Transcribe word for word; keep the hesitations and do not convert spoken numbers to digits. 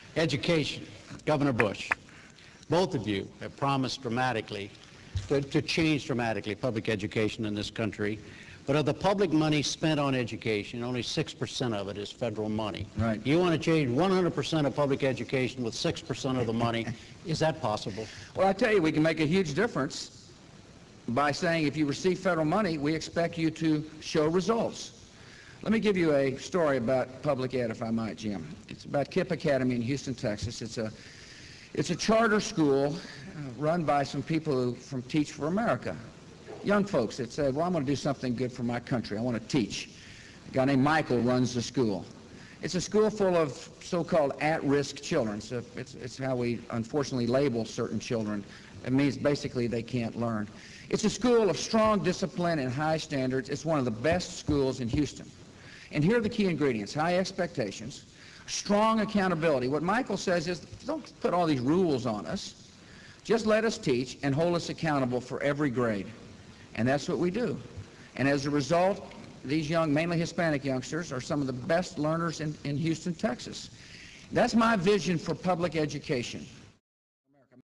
Education, Governor Bush, both of you have promised dramatically to, to change dramatically public education in this country. But of the public money spent on education, only six percent of it is federal money. Right. You want to change one hundred percent of public education with six percent of the money. Is that possible? Well, I tell you, we can make a huge difference by saying if you receive federal money, we expect you to show results. Let me give you a story about public ed, if I might, Jim. It's about KIPP Academy in Houston, Texas. It's a, it's a charter school uh, run by some people who from Teach for America. Young folks that say, well, I'm going to do something good for my country. I want to teach. A guy named Michael runs the school. It's a school full of so-called at-risk children. So it's, it's how we unfortunately label certain children. It means basically they can't learn. It's a school of strong discipline and high standards. It's one of the best schools in Houston. And here are the key ingredients: high expectations, strong accountability. What Michael says is, don't put all these rules on us. Just let us teach and hold us accountable for every grade. And that's what we do. And as a result, these young, mainly Hispanic youngsters, are some of the best learners in, in Houston, Texas. That's my vision for public education.